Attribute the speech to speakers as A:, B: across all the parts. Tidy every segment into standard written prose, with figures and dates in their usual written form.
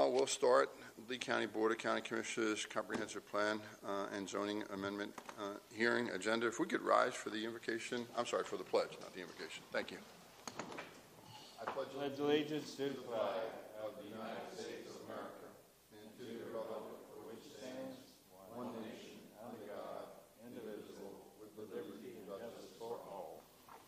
A: all, we'll start the County Board of County Commissioners Comprehensive Plan and Zoning Amendment hearing agenda. If we could rise for the invocation, I'm sorry, for the pledge, not the invocation. Thank you. I pledge
B: allegiance to the flag of the United States of America and to the republic for which stands one nation under God, indivisible, with liberty and justice for all.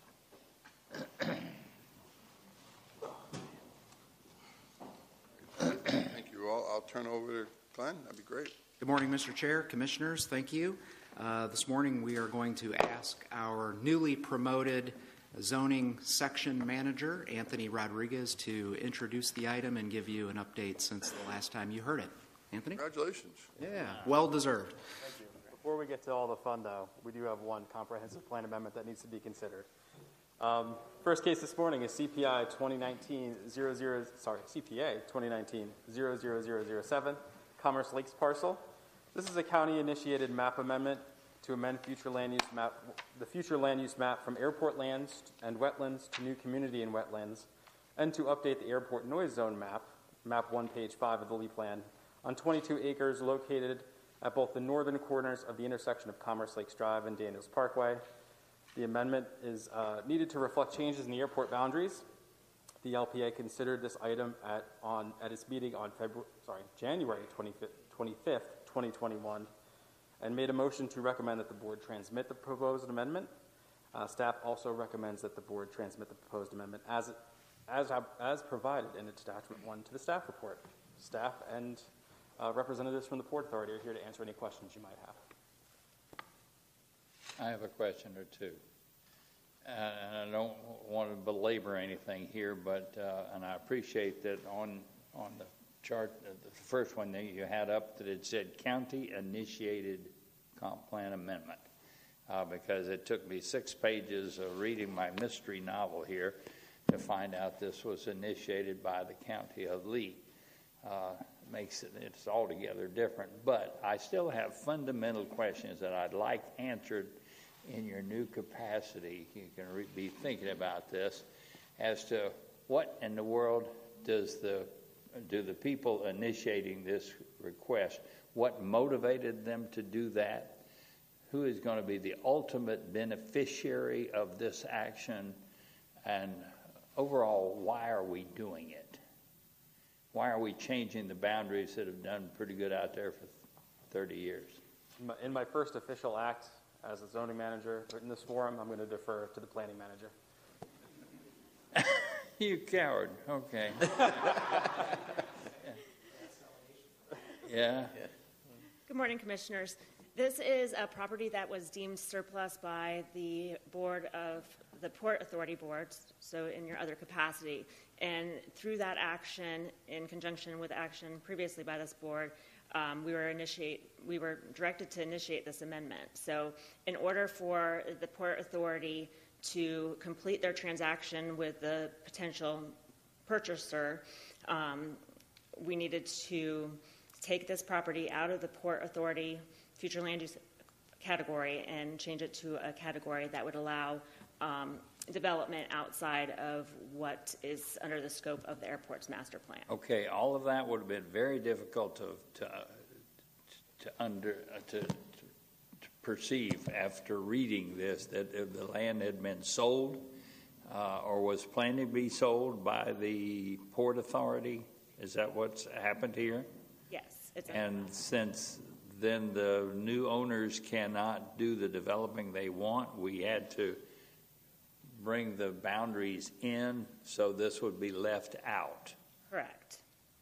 A: Thank you all. I'll turn over to Glenn. That'd be great.
C: Good morning, Mr. Chair, Commissioners. Thank you. This morning we are going to ask our newly promoted zoning section manager, Anthony Rodriguez, to introduce the item and give you an update since the last time you heard it. Anthony?
A: Congratulations.
C: Yeah, well deserved.
D: Thank you. Before we get to all the fun, though, we do have one comprehensive plan amendment that needs to be considered. First case this morning is CPA 2019-00007, Commerce Lakes parcel. This is a county-initiated map amendment to amend the future land use map from airport lands and wetlands to new community and wetlands, and to update the airport noise zone map, map 1, page 5 of the LEA plan, on 22 acres located at both the northern corners of the intersection of Commerce Lakes Drive and Daniels Parkway. The amendment is needed to reflect changes in the airport boundaries. The LPA considered this item at its meeting on January 25th, 2021, and made a motion to recommend that the board transmit the proposed amendment. Staff also recommends that the board transmit the proposed amendment as provided in attachment 1 to the staff report. Staff and representatives from the Port Authority are here to answer any questions you might have.
B: I have a question or two. And I don't want to belabor anything here, but and I appreciate that on the chart, the first one that you had up, that it said county-initiated comp plan amendment, because it took me 6 pages of reading my mystery novel here to find out this was initiated by the County of Lee. It's altogether different, but I still have fundamental questions that I'd like answered in your new capacity. You can be thinking about this as to what in the world do the people initiating this request, what motivated them to do that, who is going to be the ultimate beneficiary of this action, and overall, why are we doing it? Why are we changing the boundaries that have done pretty good out there for 30 years?
D: In my first official act as a zoning manager in this forum, I'm going to defer to the planning manager.
B: You coward. Okay. Yeah.
E: Good morning, Commissioners. This is a property that was deemed surplus by the Port Authority Board, so in your other capacity. And through that action, in conjunction with action previously by this board, we were directed to initiate this amendment. So in order for the Port Authority to complete their transaction with the potential purchaser, we needed to take this property out of the Port Authority future land use category and change it to a category that would allow development outside of what is under the scope of the airport's master plan.
B: Okay, all of that would have been very difficult to perceive after reading this, that the land had been sold or was planning to be sold by the Port Authority. Is that what's happened here?
E: Yes.
B: And since then the new owners cannot do the developing they want, we had to bring the boundaries in, so this would be left out.
E: Correct.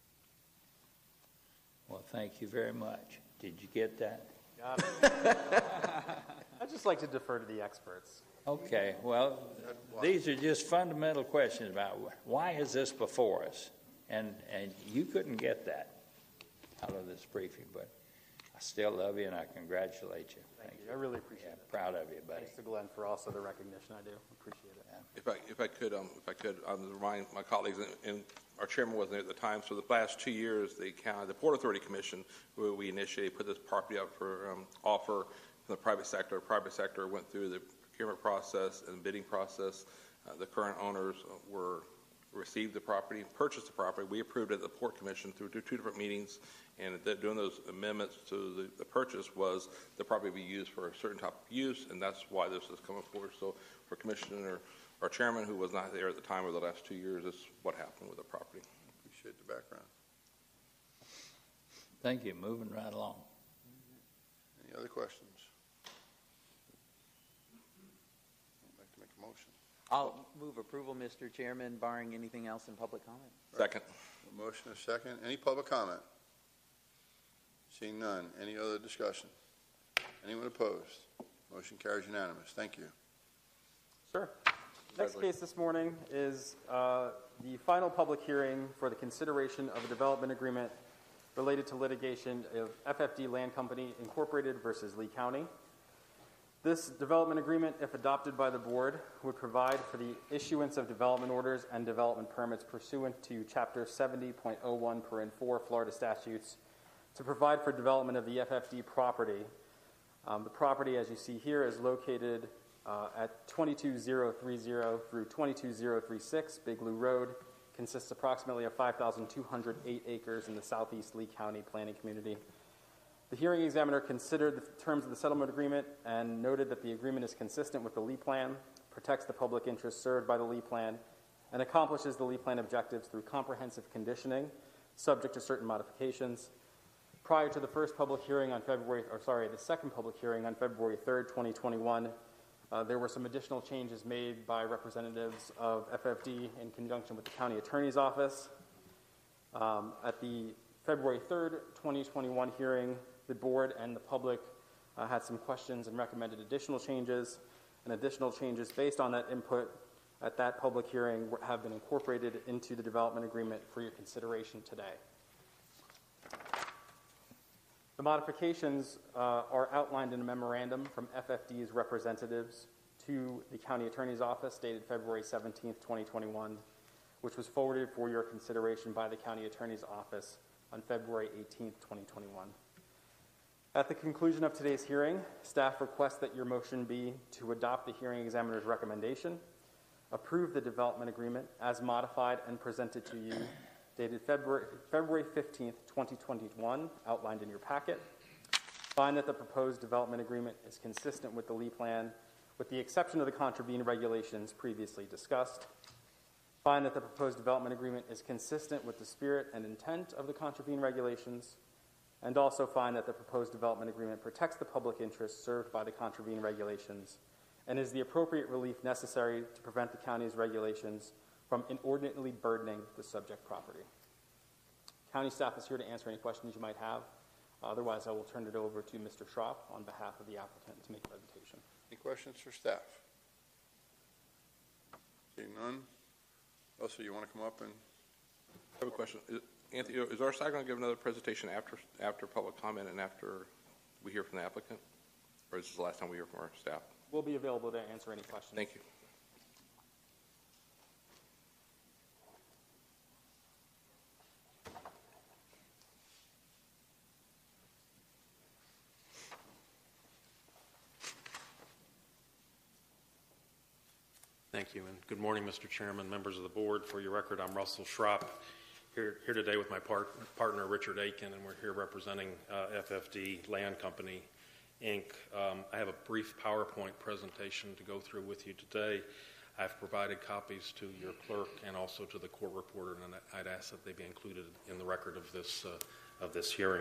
B: Well, thank you very much. Did you get that?
D: Got it. I'd just like to defer to the experts.
B: Okay, well, these are just fundamental questions about why is this before us? And you couldn't get that out of this briefing, but I still love you and I congratulate you.
D: Thank you. I really appreciate it.
B: Proud of you, buddy.
D: Thanks to Glenn for also the recognition. I do appreciate it.
F: If I could remind my colleagues, and our chairman wasn't there at the time, so the last 2 years, the Port Authority Commission, where we initiated, put this property up for offer from the private sector. The private sector went through the procurement process and bidding process. The current owners were received the property, purchased the property. We approved it at the Port Commission through two different meetings, and doing those amendments to the purchase was the property be used for a certain type of use, and that's why this is coming forward. So for Commissioner, our chairman, who was not there at the time over the last 2 years, this is what happened with the property.
A: Appreciate the background.
B: Thank you. Moving right along.
A: Any other questions? I'd like to make a motion.
G: I'll move approval, Mr. Chairman, barring anything else in public comment.
F: Second.
A: A motion, a second. Any public comment? Seeing none. Any other discussion? Anyone opposed? Motion carries unanimous. Thank you.
D: Sure. Next case this morning is the final public hearing for the consideration of a development agreement related to litigation of FFD Land Company Incorporated versus Lee County. This development agreement, if adopted by the board, would provide for the issuance of development orders and development permits pursuant to Chapter 70.01(4) Florida statutes to provide for development of the FFD property. The property, as you see here, is located at 22030 through 22036 Big Blue Road, consists approximately of 5,208 acres in the southeast Lee County planning community. The hearing examiner considered the terms of the settlement agreement and noted that the agreement is consistent with the Lee Plan, protects the public interest served by the Lee Plan, and accomplishes the Lee Plan objectives through comprehensive conditioning, subject to certain modifications. Prior to the second public hearing on February 3rd, 2021, there were some additional changes made by representatives of FFD in conjunction with the county attorney's office. At the February 3rd, 2021 hearing, the board and the public had some questions and recommended additional changes, and additional changes based on that input at that public hearing have been incorporated into the development agreement for your consideration today. The modifications are outlined in a memorandum from FFD's representatives to the county attorney's office dated February 17th, 2021, which was forwarded for your consideration by the county attorney's office on February 18th, 2021. At the conclusion of today's hearing, staff requests that your motion be to adopt the hearing examiner's recommendation, approve the development agreement as modified and presented to you dated February 15th, 2021, outlined in your packet, find that the proposed development agreement is consistent with the Lee Plan, with the exception of the contravene regulations previously discussed, find that the proposed development agreement is consistent with the spirit and intent of the contravene regulations, and also find that the proposed development agreement protects the public interest served by the contravene regulations and is the appropriate relief necessary to prevent the county's regulations from inordinately burdening the subject property. County staff is here to answer any questions you might have. Otherwise, I will turn it over to Mr. Schropp on behalf of the applicant to make a presentation.
A: Any questions for staff? Seeing none. Also, you want to come up and?
F: I have a question. Anthony, is our side going to give another presentation after public comment and after we hear from the applicant? Or is this the last time we hear from our staff?
D: We'll be available to answer any questions.
F: Thank you.
H: Thank you, and good morning, Mr. Chairman, members of the board. For your record, I'm Russell Schropp, here today with my partner, Richard Aiken, and we're here representing FFD Land Company, Inc. I have a brief PowerPoint presentation to go through with you today. I've provided copies to your clerk and also to the court reporter, and I'd ask that they be included in the record of this hearing.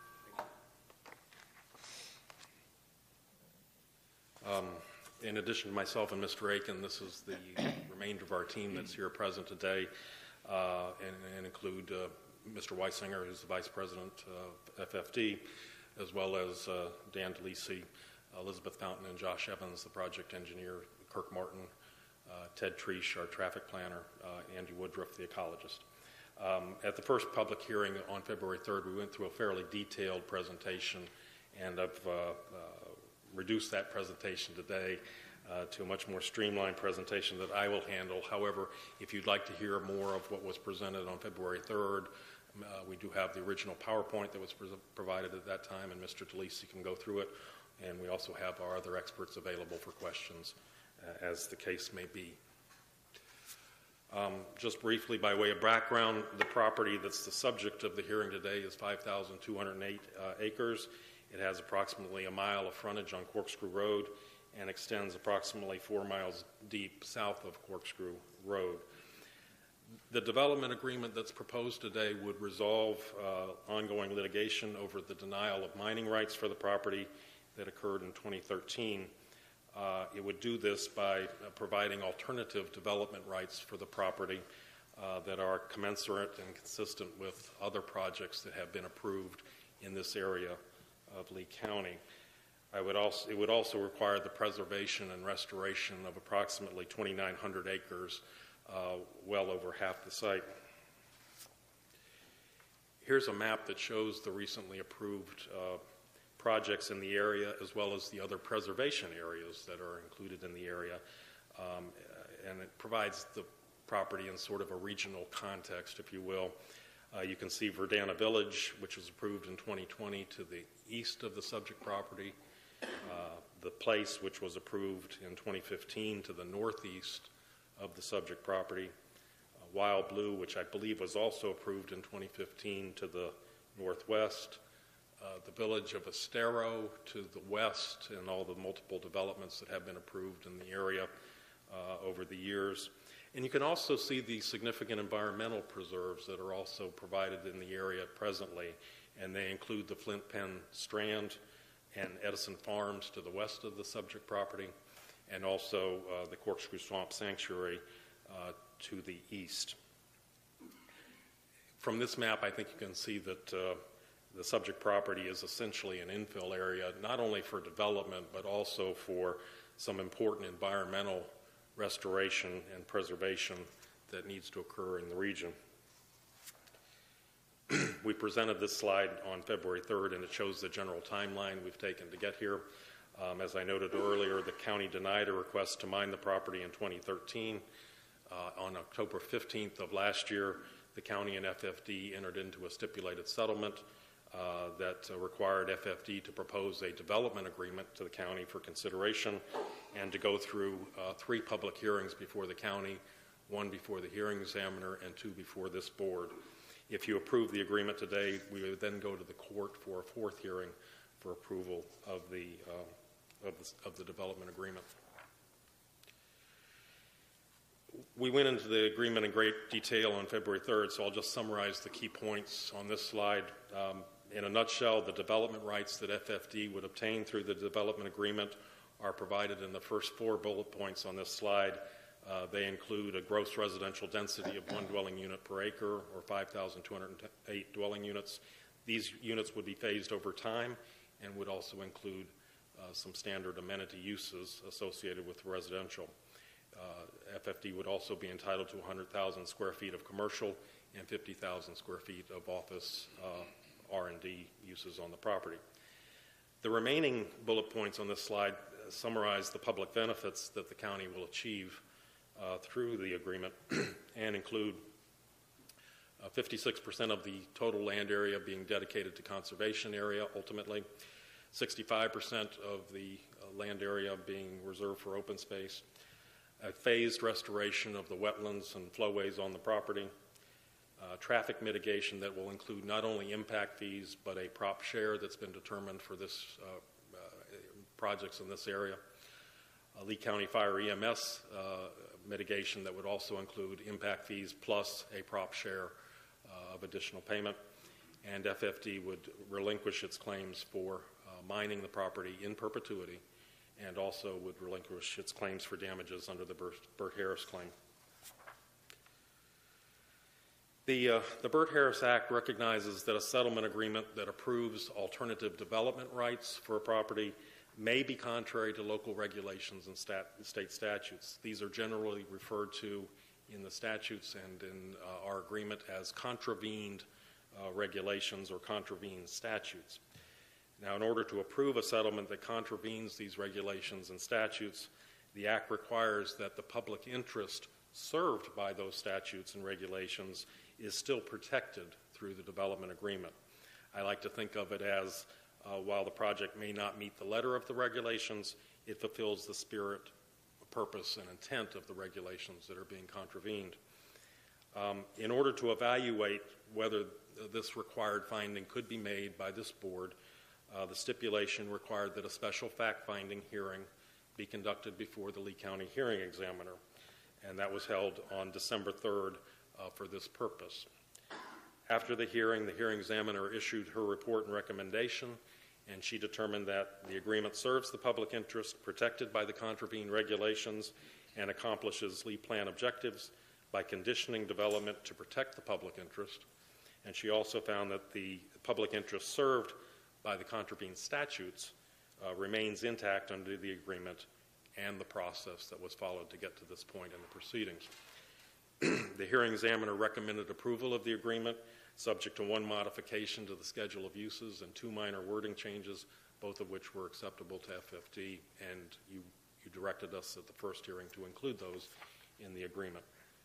H: In addition to myself and Mr. Aiken, this is the remainder of our team that's here present today, and include Mr. Weisinger, who's the Vice President of FFD, as well as Dan DeLisi, Elizabeth Fountain, and Josh Evans, the project engineer, Kirk Martin, Ted Treesh, our traffic planner, Andy Woodruff, the ecologist. At the first public hearing on February 3rd, we went through a fairly detailed presentation, and I've reduced that presentation today to a much more streamlined presentation that I will handle. However, if you'd like to hear more of what was presented on February 3rd, we do have the original PowerPoint that was provided at that time, and Mr. DeLisi can go through it. And we also have our other experts available for questions as the case may be. Just briefly, by way of background, the property that's the subject of the hearing today is 5,208 acres. It has approximately a mile of frontage on Corkscrew Road and extends approximately 4 miles deep south of Corkscrew Road. The development agreement that's proposed today would resolve ongoing litigation over the denial of mining rights for the property that occurred in 2013. It would do this by providing alternative development rights for the property that are commensurate and consistent with other projects that have been approved in this area of Lee County. It would also require the preservation and restoration of approximately 2,900 acres, well over half the site. Here's a map that shows the recently approved projects in the area, as well as the other preservation areas that are included in the area, and it provides the property in sort of a regional context, if you will. You can see Verdana Village, which was approved in 2020 to the east of the subject property, the Place, which was approved in 2015 to the northeast of the subject property, Wild Blue, which I believe was also approved in 2015 to the northwest, the village of Estero to the west, and all the multiple developments that have been approved in the area over the years. And you can also see the significant environmental preserves that are also provided in the area presently, and they include the Flint Pen Strand and Edison Farms to the west of the subject property, and also the Corkscrew Swamp Sanctuary to the east. From this map, I think you can see that the subject property is essentially an infill area, not only for development, but also for some important environmental restoration and preservation that needs to occur in the region. We presented this slide on February 3rd, and it shows the general timeline we've taken to get here. As I noted earlier, the county denied a request to mine the property in 2013. On October 15th of last year, the county and FFD entered into a stipulated settlement that required FFD to propose a development agreement to the county for consideration and to go through 3 public hearings before the county, 1 before the hearing examiner, and 2 before this board. If you approve the agreement today, we would then go to the court for a 4th hearing for approval of the development agreement. We went into the agreement in great detail on February 3rd, so I'll just summarize the key points on this slide. In a nutshell, the development rights that FFD would obtain through the development agreement are provided in the first 4 bullet points on this slide. They include a gross residential density of 1 dwelling unit per acre, or 5,208 dwelling units. These units would be phased over time and would also include some standard amenity uses associated with residential. FFD would also be entitled to 100,000 square feet of commercial and 50,000 square feet of office R&D uses on the property. The remaining bullet points on this slide summarize the public benefits that the county will achieve through the agreement and include 56% of the total land area being dedicated to conservation area ultimately, 65% of the land area being reserved for open space, a phased restoration of the wetlands and flowways on the property, traffic mitigation that will include not only impact fees but a prop share that's been determined for this projects in this area, Lee County Fire EMS mitigation that would also include impact fees plus a prop share of additional payment, and FFD would relinquish its claims for mining the property in perpetuity, and also would relinquish its claims for damages under the Burt-Harris claim. The Burt-Harris Act recognizes that a settlement agreement that approves alternative development rights for a property may be contrary to local regulations and state statutes. These are generally referred to in the statutes and in our agreement as contravened regulations or contravened statutes. Now, in order to approve a settlement that contravenes these regulations and statutes, the Act requires that the public interest served by those statutes and regulations is still protected through the development agreement. I like to think of it as while the project may not meet the letter of the regulations, it fulfills the spirit, purpose, and intent of the regulations that are being contravened. In order to evaluate whether this required finding could be made by this board, the stipulation required that a special fact-finding hearing be conducted before the Lee County hearing examiner, and that was held on December 3rd for this purpose. After the hearing examiner issued her report and recommendation, and she determined that the agreement serves the public interest protected by the contravened regulations and accomplishes Lee Plan objectives by conditioning development to protect the public interest. And she also found that the public interest served by the contravened statutes remains intact under the agreement and the process that was followed to get to this point in the proceedings. The hearing examiner recommended approval of the agreement, subject to one modification to the schedule of uses and 2 minor wording changes, both of which were acceptable to FFD, and you directed us at the first hearing to include those in the agreement.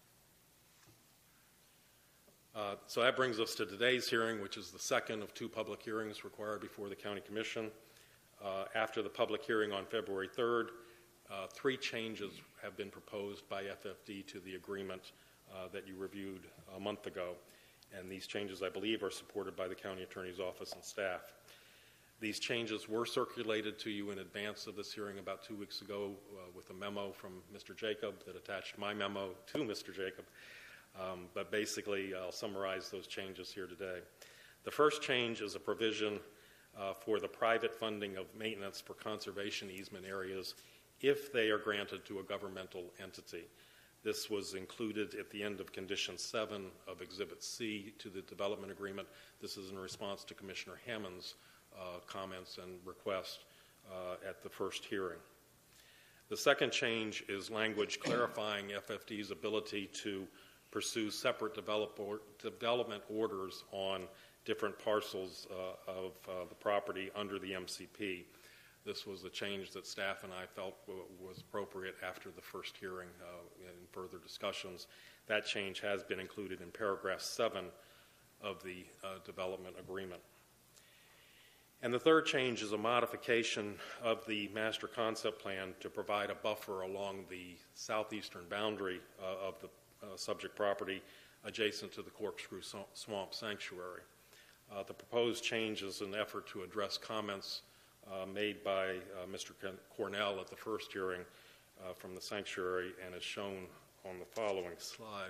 H: So that brings us to today's hearing, which is the second of 2 public hearings required before the County Commission. After the public hearing on February 3rd, 3 changes have been proposed by FFD to the agreement that you reviewed a month ago. And these changes, I believe, are supported by the County Attorney's Office and staff. These changes were circulated to you in advance of this hearing about 2 weeks ago with a memo from Mr. Jacob that attached my memo to Mr. Jacob. But basically, I'll summarize those changes here today. The first change is a provision for the private funding of maintenance for conservation easement areas if they are granted to a governmental entity. This was included at the end of Condition 7 of Exhibit C to the development agreement. This is in response to Commissioner Hammond's comments and request at the first hearing. The second change is language clarifying FFD's ability to pursue separate development orders on different parcels of the property under the MCP. This was a change that staff and I felt was appropriate after the first hearing in further discussions. That change has been included in paragraph 7 of the development agreement. And the third change is a modification of the master concept plan to provide a buffer along the southeastern boundary of the subject property adjacent to the Corkscrew Swamp Sanctuary. The proposed change is an effort to address comments made by Mr. Cornell at the first hearing from the sanctuary, and is shown on the following slide.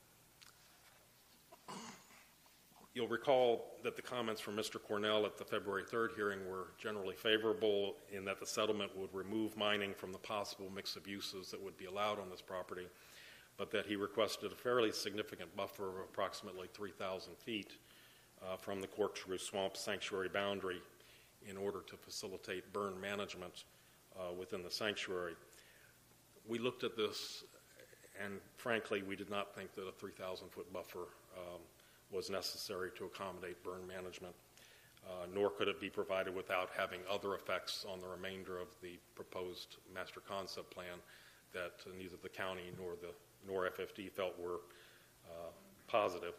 H: You'll recall that the comments from Mr. Cornell at the February 3rd hearing were generally favorable in that the settlement would remove mining from the possible mix of uses that would be allowed on this property, but that he requested a fairly significant buffer of approximately 3,000 feet from the Corkscrew Swamp Sanctuary boundary in order to facilitate burn management within the sanctuary. We looked at this, and frankly, we did not think that a 3,000-foot buffer was necessary to accommodate burn management, nor could it be provided without having other effects on the remainder of the proposed master concept plan that neither the county nor FFD felt were positive.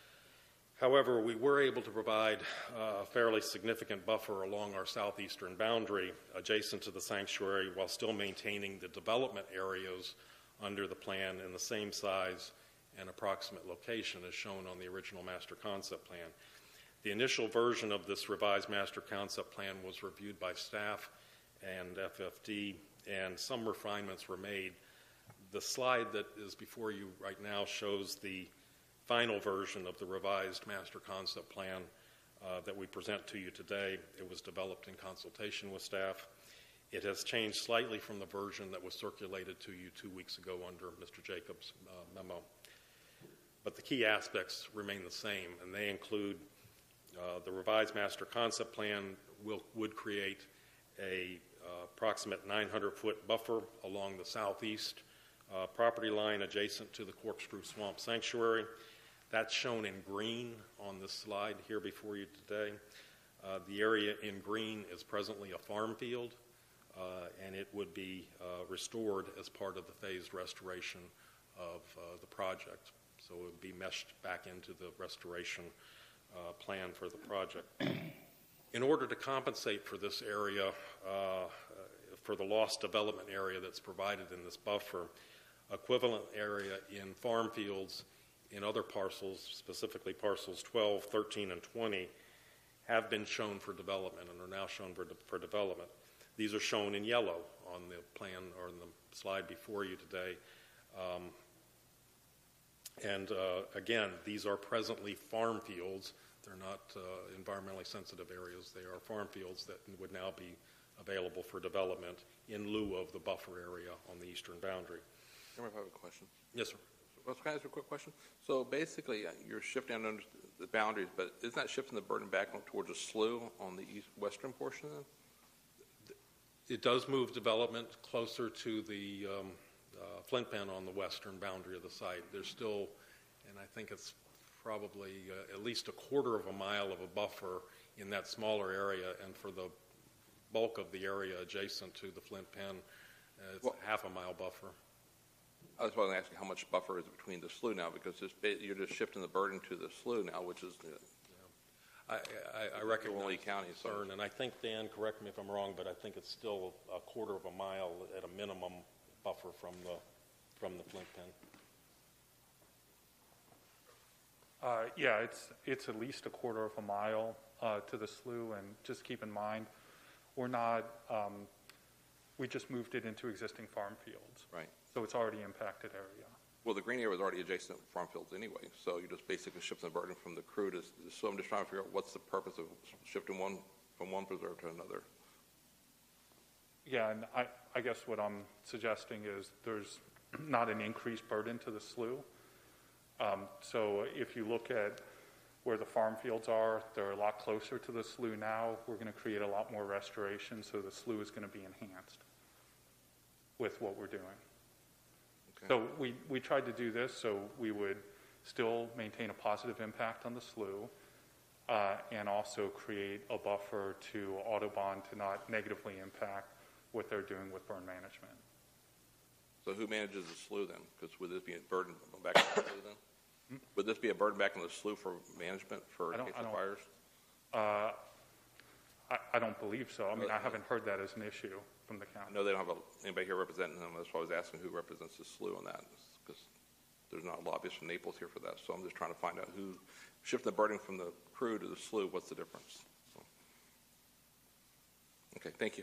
H: However, we were able to provide a fairly significant buffer along our southeastern boundary adjacent to the sanctuary while still maintaining the development areas under the plan in the same size and approximate location as shown on the original master concept plan. The initial version of this revised master concept plan was reviewed by staff and FFD, and some refinements were made. The slide that is before you right now shows the final version of the revised master concept plan that we present to you today. It was developed in consultation with staff. It has changed slightly from the version that was circulated to you 2 weeks ago under Mr. Jacobs' memo. But the key aspects remain the same, and they include the revised master concept plan would create a approximate 900-foot buffer along the southeast property line adjacent to the Corkscrew Swamp Sanctuary. That's shown in green on this slide here before you today. The area in green is presently a farm field, and it would be restored as part of the phased restoration of the project. So it would be meshed back into the restoration plan for the project. In order to compensate for this area, for the lost development area that's provided in this buffer, equivalent area in farm fields in other parcels, specifically parcels 12, 13, and 20, have been shown for development and are now shown for development. These are shown in yellow on the plan or in the slide before you today. Again, these are presently farm fields. They're not environmentally sensitive areas. They are farm fields that would now be available for development in lieu of the buffer area on the eastern boundary.
F: Chairman, if I have a question.
H: Yes, sir.
F: Well, can I ask you a quick question? So basically, you're shifting under the boundaries, but isn't that shifting the burden back towards a slough on the western portion then?
H: It does move development closer to the flint pen on the western boundary of the site. There's still, and I think it's probably at least a quarter of a mile of a buffer in that smaller area, and for the bulk of the area adjacent to the flint pen, it's a half a mile buffer.
F: I was going to ask you how much buffer is between the slough now, because you're just shifting the burden to the slough now, which is
H: I recognize
F: Lee County,
H: the concern, and I think, Dan, correct me if I'm wrong, but I think it's still a quarter of a mile at a minimum buffer from the flint pen.
I: Yeah, it's at least a quarter of a mile to the slough, and just keep in mind, we're not, we just moved it into existing farm fields.
F: Right.
I: So it's already impacted area.
F: Well, the green area was already adjacent to farm fields anyway, so you're just basically shifting the burden from the crew to, so I'm just trying to figure out what's the purpose of shifting one from one preserve to another.
I: Yeah, and I guess what I'm suggesting is there's not an increased burden to the slough. So if you look at where the farm fields are, they're a lot closer to the slough now. We're going to create a lot more restoration, so the slough is going to be enhanced with what we're doing.
F: Okay.
I: So we tried to do this so we would still maintain a positive impact on the slough and also create a buffer to Audubon to not negatively impact what they're doing with burn management.
F: So who manages the slough then? Because would this be a burden back on the slough then? Would this be a burden back on the slough for management for case of fires?
I: I don't believe so. I mean, I haven't heard that as an issue from the county.
F: I know they don't have anybody here representing them. That's why I was asking who represents the slough on that, because there's not a lobbyist from Naples here for that. So I'm just trying to find out who shifting the burden from the crew to the slough. What's the difference? So. Okay, thank you.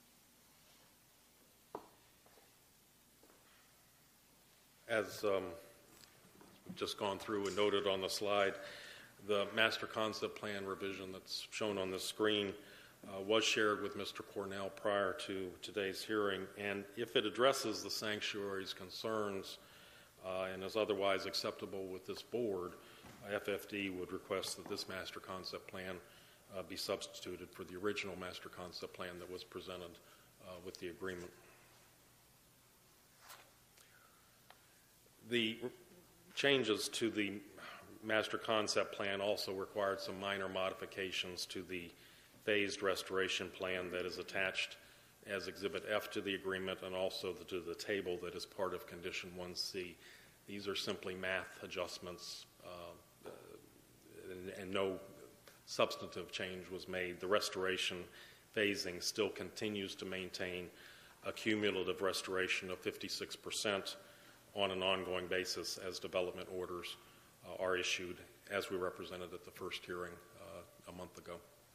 H: As we've just gone through and noted on the slide, the master concept plan revision that's shown on the screen was shared with Mr. Cornell prior to today's hearing, and if it addresses the sanctuary's concerns and is otherwise acceptable with this board, FFD would request that this master concept plan be substituted for the original master concept plan that was presented with the agreement. The changes to the master concept plan also required some minor modifications to the phased restoration plan that is attached as Exhibit F to the agreement and also to the table that is part of Condition 1C. These are simply math adjustments and no substantive change was made. The restoration phasing still continues to maintain a cumulative restoration of 56% on an ongoing basis as development orders are issued, as we represented at the first hearing a month ago.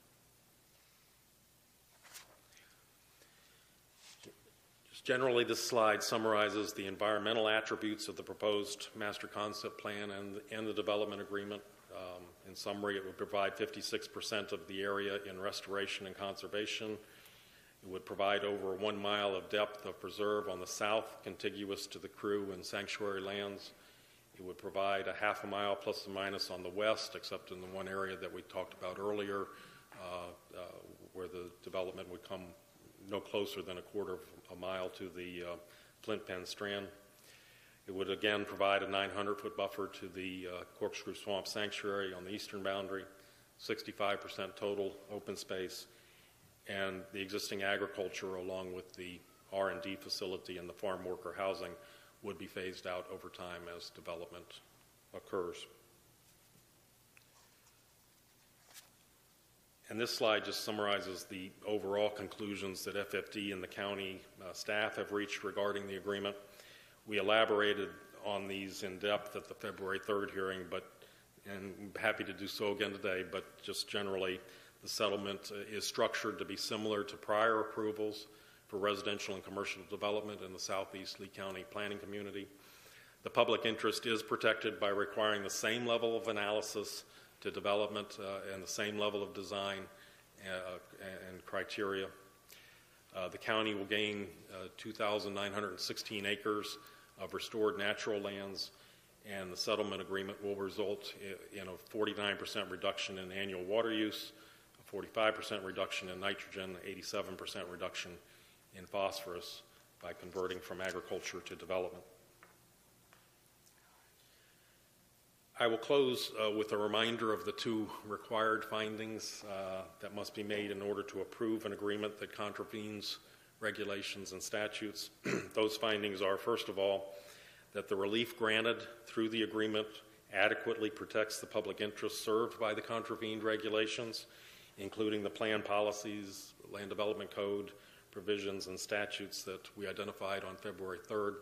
H: Just generally, this slide summarizes the environmental attributes of the proposed master concept plan and the development agreement. In summary, it would provide 56% of the area in restoration and conservation. It would provide over 1 mile of depth of preserve on the south, contiguous to the crew and sanctuary lands. It would provide a half a mile plus or minus on the west, except in the one area that we talked about earlier, where the development would come no closer than a quarter of a mile to the Flint Pen Strand. It would again provide a 900-foot buffer to the Corkscrew Swamp Sanctuary on the eastern boundary, 65% total open space, and the existing agriculture along with the R&D facility and the farm worker housing would be phased out over time as development occurs. And this slide just summarizes the overall conclusions that FFD and the county staff have reached regarding the agreement. We elaborated on these in depth at the February 3rd hearing, and I'm happy to do so again today, but just generally, the settlement is structured to be similar to prior approvals for residential and commercial development in the Southeast Lee County planning community. The public interest is protected by requiring the same level of analysis to development and the same level of design and criteria. The county will gain 2,916 acres of restored natural lands, and the settlement agreement will result in a 49% reduction in annual water use, a 45% reduction in nitrogen, 87% reduction in phosphorus by converting from agriculture to development. I will close with a reminder of the two required findings that must be made in order to approve an agreement that contravenes regulations and statutes. Those findings are, first of all, that the relief granted through the agreement adequately protects the public interest served by the contravened regulations, including the plan policies, land development code, provisions, and statutes that we identified on February 3rd.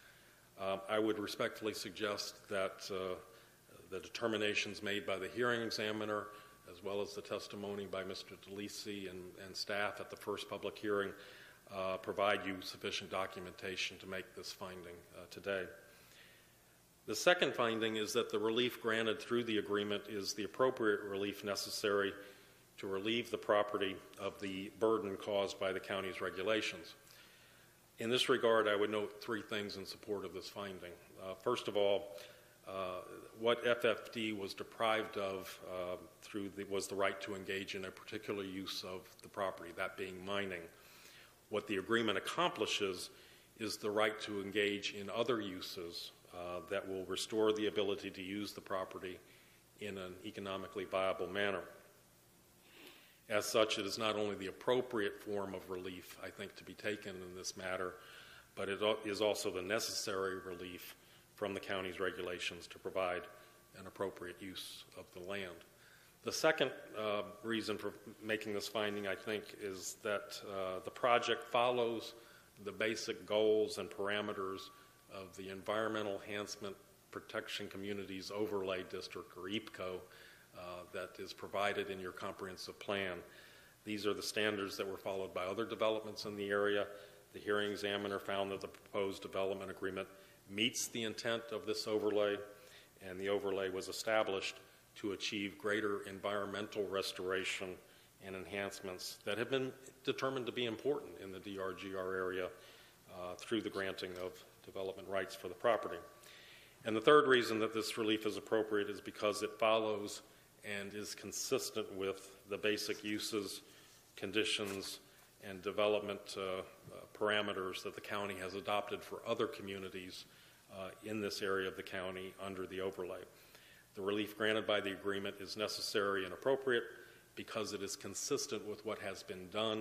H: I would respectfully suggest that the determinations made by the hearing examiner, as well as the testimony by Mr. DeLisi and staff at the first public hearing, provide you sufficient documentation to make this finding today. The second finding is that the relief granted through the agreement is the appropriate relief necessary to relieve the property of the burden caused by the county's regulations. In this regard, I would note three things in support of this finding. First of all, what FFD was deprived of was the right to engage in a particular use of the property, that being mining. What the agreement accomplishes is the right to engage in other uses that will restore the ability to use the property in an economically viable manner. As such, it is not only the appropriate form of relief, I think, to be taken in this matter, but it is also the necessary relief from the county's regulations to provide an appropriate use of the land. The second reason for making this finding, I think, is that the project follows the basic goals and parameters of the Environmental Enhancement Protection Communities Overlay District, or EPCO, that is provided in your comprehensive plan. These are the standards that were followed by other developments in the area. The hearing examiner found that the proposed development agreement meets the intent of this overlay, and the overlay was established to achieve greater environmental restoration and enhancements that have been determined to be important in the DRGR area through the granting of development rights for the property. And the third reason that this relief is appropriate is because it follows and is consistent with the basic uses, conditions, and development parameters that the county has adopted for other communities in this area of the county under the overlay. The relief granted by the agreement is necessary and appropriate because it is consistent with what has been done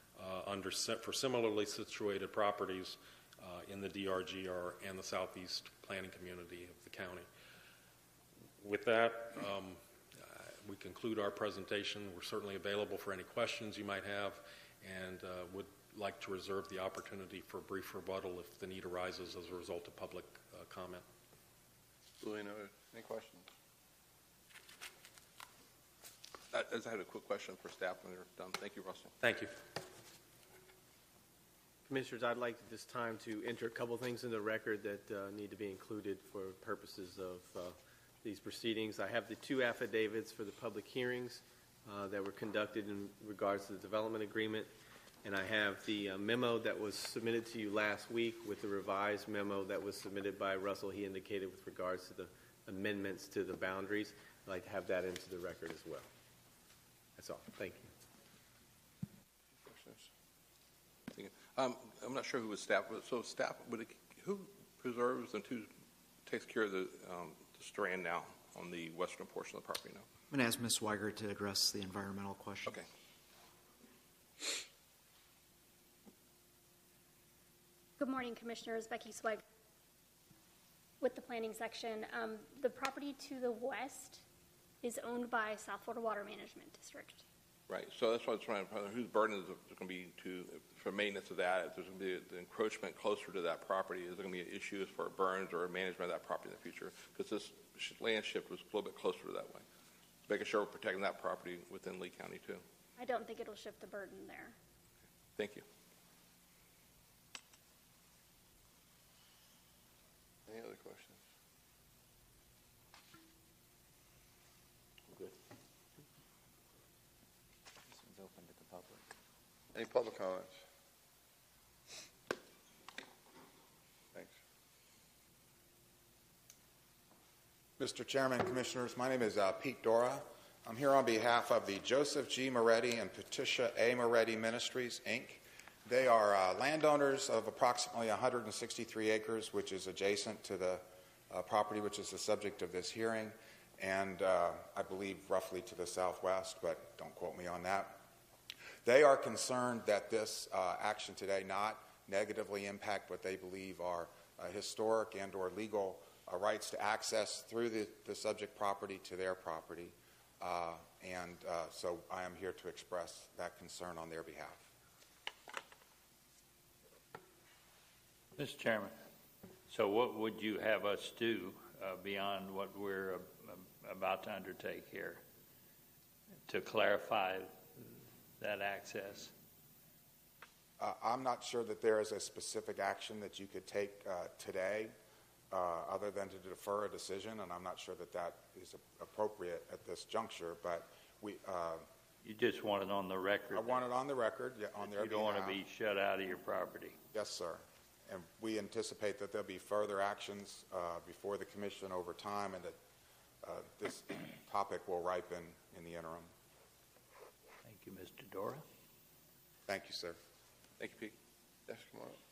H: for similarly situated properties in the DRGR and the Southeast planning community of the county. With that, we conclude our presentation. We're certainly available for any questions you might have, and would like to reserve the opportunity for a brief rebuttal if the need arises as a result of public comment.
A: Julian, any questions?
F: I had a quick question for staff when they're done. Thank you, Russell.
H: Thank you.
J: Commissioners, I'd like at this time to enter a couple things in the record that need to be included for purposes of these proceedings. I have the two affidavits for the public hearings that were conducted in regards to the development agreement, and I have the memo that was submitted to you last week with the revised memo that was submitted by Russell. He indicated with regards to the amendments to the boundaries. I'd like to have that into the record as well. That's all. Thank you.
F: Questions? I'm not sure who was staff. So staff, who preserves and who takes care of the strand now on the western portion of the property now?
C: I'm going to ask Ms. Weigert to address the environmental question.
F: Okay.
K: Good morning, Commissioners. Becky Swig with the Planning Section. The property to the west is owned by South Florida Water Management District.
F: Right, so that's what I was trying to find out, whose burden is it going to be for maintenance of that? If there's going to be the encroachment closer to that property, is there going to be issues for burns or management of that property in the future? Because this land shift was a little bit closer to that way. Making sure we're protecting that property within Lee County too.
K: I don't think it'll shift the burden there.
F: Thank you.
A: Any other questions?
F: Good.
G: This one's open to the public.
A: Any public comments? Thanks.
L: Mr. Chairman, Commissioners, my name is Pete Dora. I'm here on behalf of the Joseph G. Moretti and Patricia A. Moretti Ministries, Inc. They are landowners of approximately 163 acres, which is adjacent to the property which is the subject of this hearing, and I believe roughly to the southwest, but don't quote me on that. They are concerned that this action today not negatively impact what they believe are historic and or legal rights to access through the subject property to their property. So I am here to express that concern on their behalf.
B: Mr. Chairman, so what would you have us do beyond what we're about to undertake here to clarify that access?
L: I'm not sure that there is a specific action that you could take today other than to defer a decision, and I'm not sure that that is appropriate at this juncture, but we...
B: you just want it on the record?
L: I want it on the record, yeah, on their behalf.
B: You don't want to be shut out of your property?
L: Yes, sir. And we anticipate that there'll be further actions before the Commission over time, and that this topic will ripen in the interim.
B: Thank you, Mr. Dora.
L: Thank you, sir.
A: Thank you, Pete. Yes, come on up.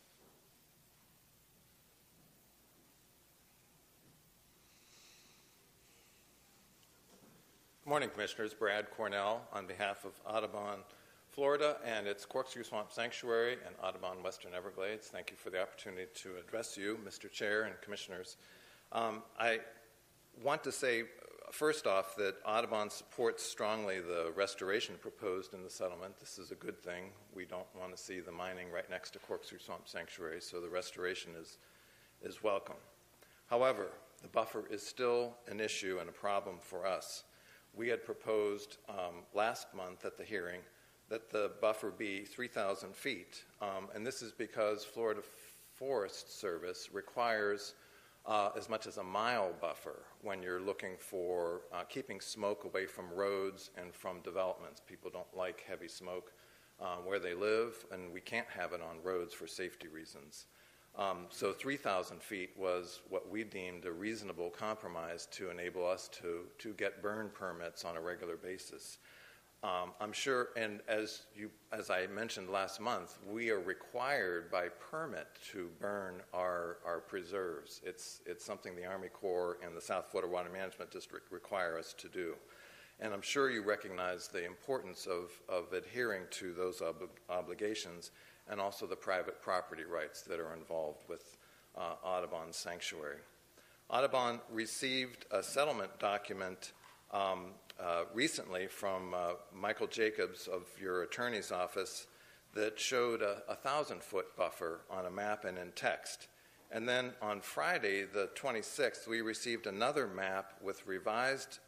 M: Good morning, Commissioners. Brad Cornell on behalf of Audubon, Florida, and its Corkscrew Swamp Sanctuary and Audubon Western Everglades. Thank you for the opportunity to address you, Mr. Chair and Commissioners. I want to say, first off, that Audubon supports strongly the restoration proposed in the settlement. This is a good thing. We don't want to see the mining right next to Corkscrew Swamp Sanctuary, so the restoration is welcome. However, the buffer is still an issue and a problem for us. We had proposed last month at the hearing that the buffer be 3,000 feet, and this is because Florida Forest Service requires as much as a mile buffer when you're looking for keeping smoke away from roads and from developments. People don't like heavy smoke where they live, and we can't have it on roads for safety reasons. So 3,000 feet was what we deemed a reasonable compromise to enable us to get burn permits on a regular basis. I'm sure, and as I mentioned last month, we are required by permit to burn our preserves. It's something the Army Corps and the South Florida Water Management District require us to do. And I'm sure you recognize the importance of adhering to those obligations and also the private property rights that are involved with Audubon Sanctuary. Audubon received a settlement document recently from Michael Jacobs of your attorney's office that showed a 1,000-foot buffer on a map and in text. And then on Friday, the 26th, we received another map with a revised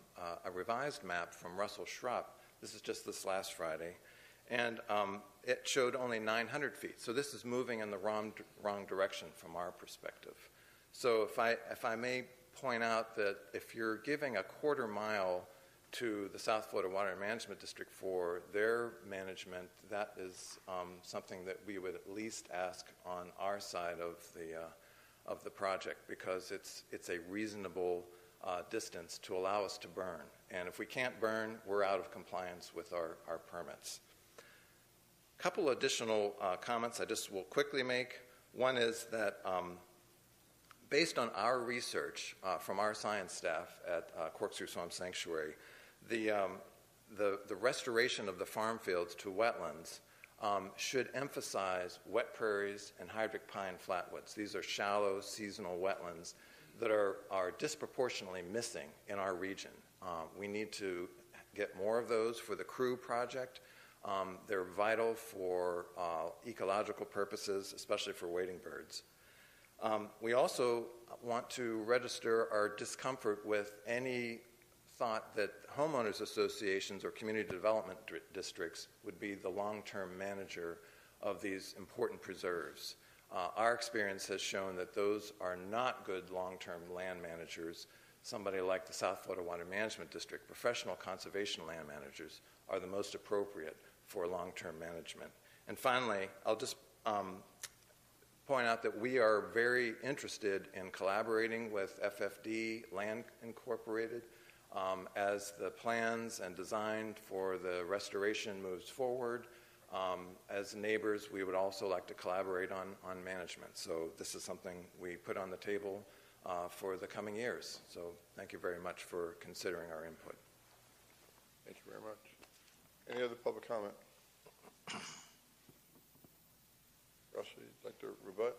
M: map from Russell Schrupp. This is just this last Friday. And it showed only 900 feet. So this is moving in the wrong direction from our perspective. So if I may point out that if you're giving a quarter mile to the South Florida Water Management District for their management, that is something that we would at least ask on our side of the project, because it's a reasonable distance to allow us to burn. And if we can't burn, we're out of compliance with our permits. A couple additional comments I just will quickly make. One is that based on our research from our science staff at Corkscrew Swamp Sanctuary, the restoration of the farm fields to wetlands should emphasize wet prairies and hydric pine flatwoods. These are shallow seasonal wetlands that are disproportionately missing in our region. We need to get more of those for the Crew project. They're vital for ecological purposes, especially for wading birds. We also want to register our discomfort with any thought that homeowners associations or community development districts would be the long-term manager of these important preserves. Our experience has shown that those are not good long-term land managers. Somebody like the South Florida Water Management District, professional conservation land managers, are the most appropriate for long-term management. And finally, I'll just point out that we are very interested in collaborating with FFD Land Incorporated as the plans and design for the restoration moves forward. As neighbors, we would also like to collaborate on management. So this is something we put on the table for the coming years. So thank you very much for considering our input.
A: Thank you very much. Any other public comment? Russell, you'd like to rebut?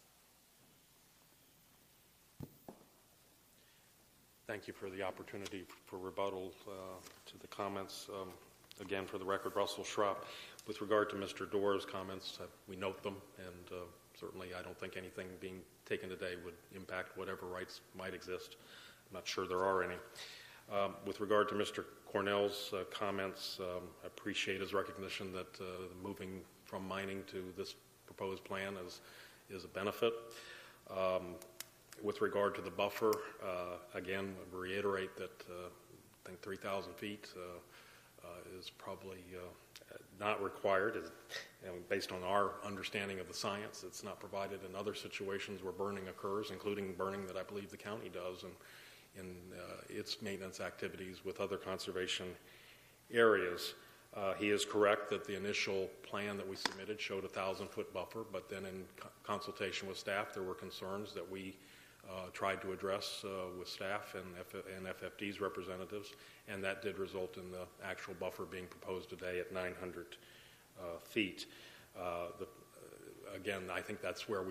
H: Thank you for the opportunity for rebuttal to the comments. Again, for the record, Russell Schrupp. With regard to Mr. Doerr's comments, we note them, and certainly I don't think anything being taken today would impact whatever rights might exist. I'm not sure there are any. With regard to Mr. Cornell's comments, I appreciate his recognition that moving from mining to this proposed plan is a benefit. With regard to the buffer, again, I reiterate that I think 3,000 feet is probably not required. Based on our understanding of the science, it's not provided in other situations where burning occurs, including burning that I believe the county does in its maintenance activities with other conservation areas. He is correct that the initial plan that we submitted showed a 1,000-foot buffer, but then in consultation with staff, there were concerns that we tried to address with staff and FFD's representatives, and that did result in the actual buffer being proposed today at 900 feet. Again, I think that's where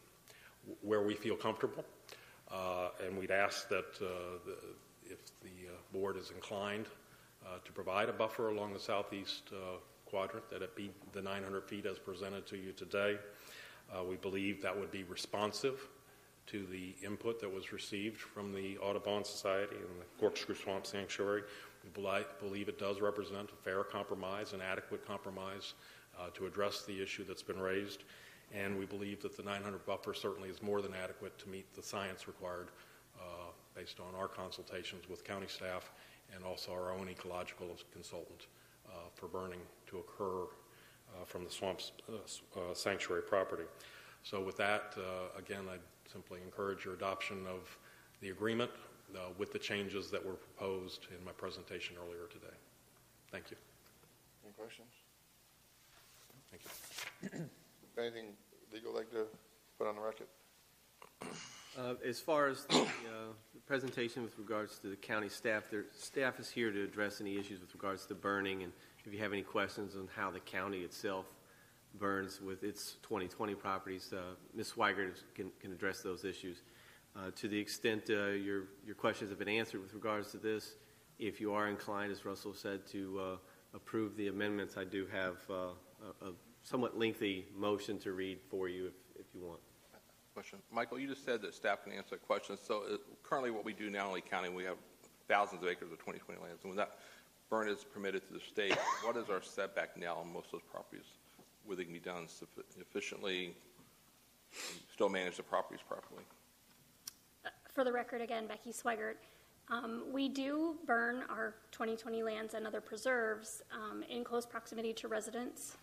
H: we feel comfortable, and we'd ask that if the board is inclined to provide a buffer along the southeast quadrant, that it be the 900 feet as presented to you today. We believe that would be responsive to the input that was received from the Audubon Society and the Corkscrew Swamp Sanctuary. We believe it does represent a fair compromise, an adequate compromise to address the issue that's been raised. And we believe that the 900 buffer certainly is more than adequate to meet the science required based on our consultations with county staff and also our own ecological consultant for burning to occur from the swamp sanctuary property. So with that, again, I'd simply encourage your adoption of the agreement with the changes that were proposed in my presentation earlier today. Thank you.
A: Any questions?
H: Thank you.
A: Anything legal like to put on the record?
J: As far as the presentation with regards to the county staff, their staff is here to address any issues with regards to burning, and if you have any questions on how the county itself burns with its 2020 properties, Ms. Swigert can address those issues. To the extent your questions have been answered with regards to this, if you are inclined, as Russell said, to approve the amendments, I do have a somewhat lengthy motion to read for you if you want.
F: Question. Michael, you just said that staff can answer questions. So currently what we do now in Lee County, we have thousands of acres of 2020 lands. And when that burn is permitted to the state, what is our setback now on most of those properties? Where they can be done efficiently and still manage the properties properly?
K: For the record, again, Becky Swigert. We do burn our 2020 lands and other preserves in close proximity to residents.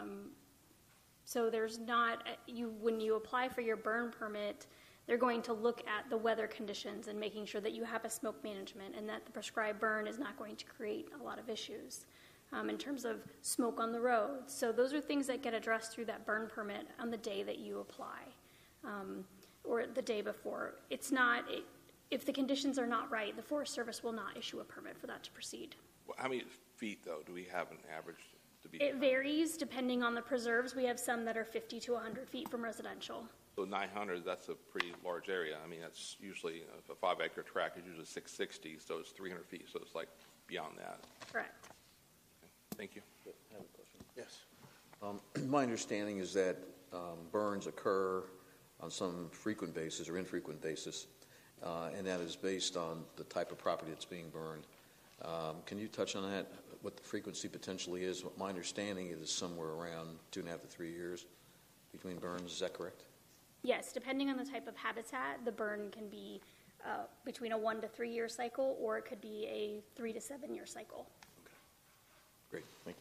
K: So there's not, when you apply for your burn permit, they're going to look at the weather conditions and making sure that you have a smoke management and that the prescribed burn is not going to create a lot of issues in terms of smoke on the road. So those are things that get addressed through that burn permit on the day that you apply or the day before. It's not, if the conditions are not right, the Forest Service will not issue a permit for that to proceed.
F: Well, how many feet, though, do we have an average to be?
K: It varies depending on the preserves. We have some that are 50 to 100 feet from residential.
F: So 900, that's a pretty large area. I mean, that's usually, a 5-acre tract is usually 660, so it's 300 feet. So it's like beyond that.
K: Correct.
F: Thank you.
N: I have a question.
A: Yes.
N: My understanding is that burns occur on some frequent basis or infrequent basis, and that is based on the type of property that's being burned. Can you touch on that, what the frequency potentially is? My understanding is somewhere around 2.5 to 3 years between burns. Is that correct?
K: Yes, depending on the type of habitat, the burn can be between a 1 to 3 year cycle, or it could be a 3 to 7 year cycle.
N: Okay. Great. Thank you.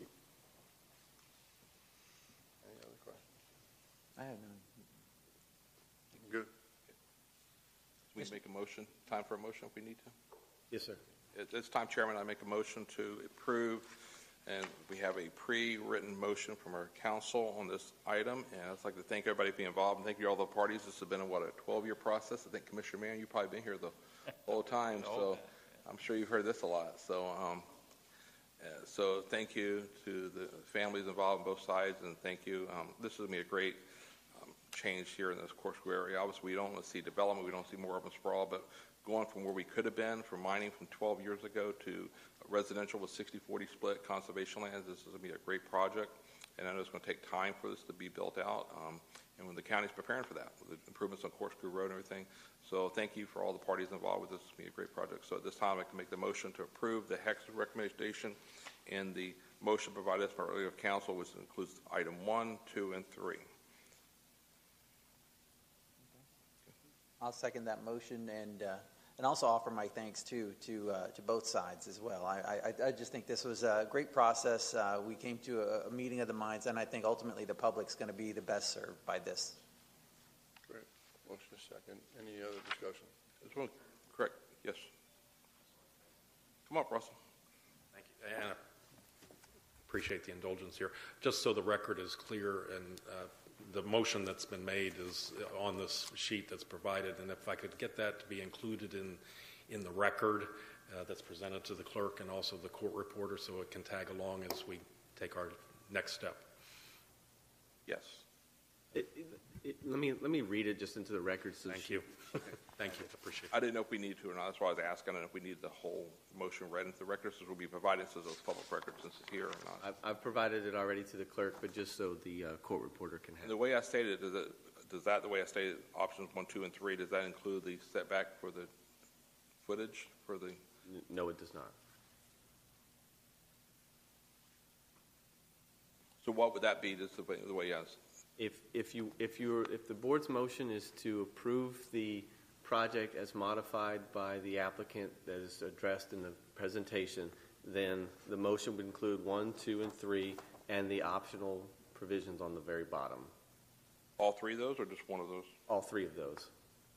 A: Any other questions?
G: I have none.
A: Good.
F: Can we make a motion? Time for a motion if we need to?
J: Yes, sir.
F: At this time, Chairman, I make a motion to approve, and we have a pre-written motion from our council on this item, and I'd like to thank everybody for being involved, and thank you to all the parties. This has been a 12-year process. I think, Commissioner Mann, you've probably been here the whole time, so I'm sure you've heard this a lot. So thank you to the families involved on both sides, and thank you. This is going to be a great change here in this Corkscrew area. Obviously, we don't want to see development. We don't see more urban sprawl, but going from where we could have been, from mining from 12 years ago to residential with 60-40 split conservation lands, this is going to be a great project, and I know it's going to take time for this to be built out, and when the county's preparing for that, with the improvements on Corkscrew Road and everything. So thank you for all the parties involved with this. It's going to be a great project. So at this time, I can make the motion to approve the HEX recommendation and the motion provided by earlier council, which includes item 1, 2, and 3.
G: I'll second that motion and also offer my thanks to both sides as well. I just think this was a great process. We came to a meeting of the minds, and I think ultimately the public's going to be the best served by this.
A: Great. Motion is second. Any other discussion?
F: This one, correct? Yes. Come up, Russell.
H: Thank you. And I appreciate the indulgence here. Just so the record is clear, and the motion that's been made is on this sheet that's provided, and if I could get that to be included in the record that's presented to the clerk and also the court reporter, so it can tag along as we take our next step.
F: Yes.
J: Let me read it just into the record. So
H: Thank you. Thank you. Appreciate it.
F: I didn't know if we needed to or not. That's why I was asking if we need the whole motion read into the record, so it will be provided to those public records since it's here or not.
J: I've provided it already to the clerk, but just so the court reporter can have
F: And the way I stated it, the way I stated options 1, 2, and 3, does that include the setback for the footage for the?
J: No, it does not.
F: So what would that be? Just the way yes.
J: If the board's motion is to approve the project as modified by the applicant that is addressed in the presentation, then the motion would include 1, 2, and 3, and the optional provisions on the very bottom.
F: All 3 of those, or just one of those?
J: All 3 of those.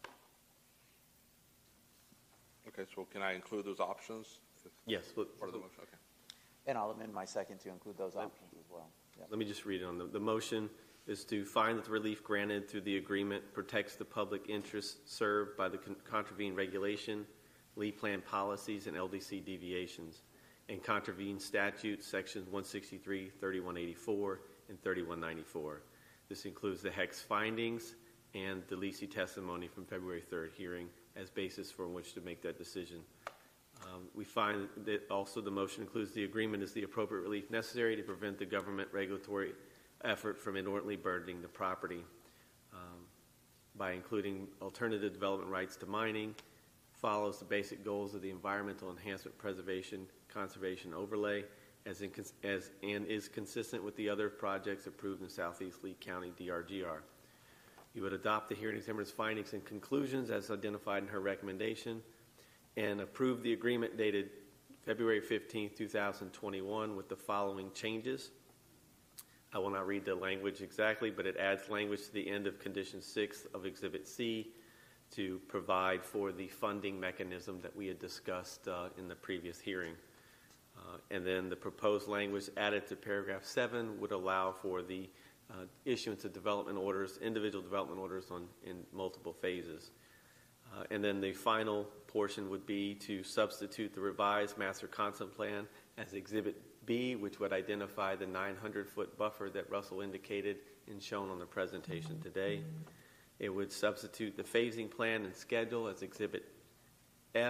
F: Okay, so can I include those options?
J: Yes.
F: Part of the motion. Okay.
G: And I'll amend my second to include those options as well. Yep.
J: Let me just read it on the motion. Is to find that the relief granted through the agreement protects the public interest served by the contravened regulation, Lee Plan policies, and LDC deviations, and contravened statutes sections 163, 3184, and 3194. This includes the HEX findings and the Lisi testimony from February 3rd hearing as basis for which to make that decision. We find that also the motion includes the agreement is the appropriate relief necessary to prevent the government regulatory effort from inordinately burdening the property by including alternative development rights to mining, follows the basic goals of the environmental enhancement preservation conservation overlay and is consistent with the other projects approved in Southeast Lee County DRGR. You would adopt the hearing examiner's findings and conclusions as identified in her recommendation and approve the agreement dated February 15, 2021 with the following changes. I will not read the language exactly, but it adds language to the end of Condition 6 of Exhibit C to provide for the funding mechanism that we had discussed in the previous hearing. And then the proposed language added to paragraph 7 would allow for the issuance of development orders, individual development orders in multiple phases. And then the final portion would be to substitute the revised master concept plan as Exhibit B, which would identify the 900-foot buffer that Russell indicated and shown on the presentation today. It would substitute the phasing plan and schedule as Exhibit F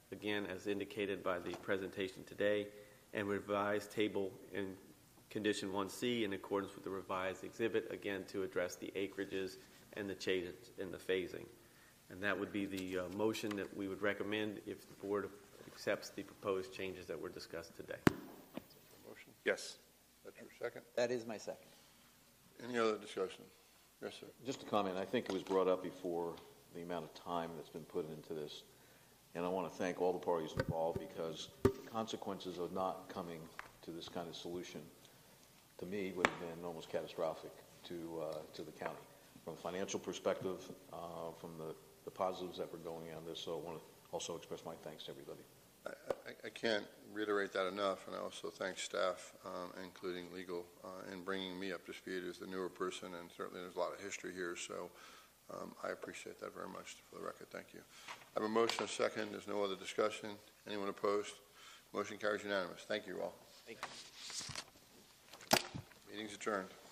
J: again, as indicated by the presentation today, and revised table in condition 1C in accordance with the revised exhibit, again, to address the acreages and the changes in the phasing. And that would be the motion that we would recommend if the board accepts the proposed changes that were discussed today.
A: Motion?
F: Yes.
A: That's your second?
G: That is my second.
A: Any other discussion? Yes, sir.
N: Just a comment. I think it was brought up before, the amount of time that's been put into this. And I want to thank all the parties involved, because the consequences of not coming to this kind of solution, to me, would have been almost catastrophic to the county. From a financial perspective, from the positives that were going on this. So I want to also express my thanks to everybody.
A: I can't reiterate that enough, and I also thank staff, including legal, in bringing me up to speed as the newer person, and certainly there's a lot of history here, so I appreciate that very much. For the record, thank you. I have a motion, a second. There's no other discussion. Anyone opposed? Motion carries unanimous. Thank you all.
J: Thank you.
A: Meeting's adjourned.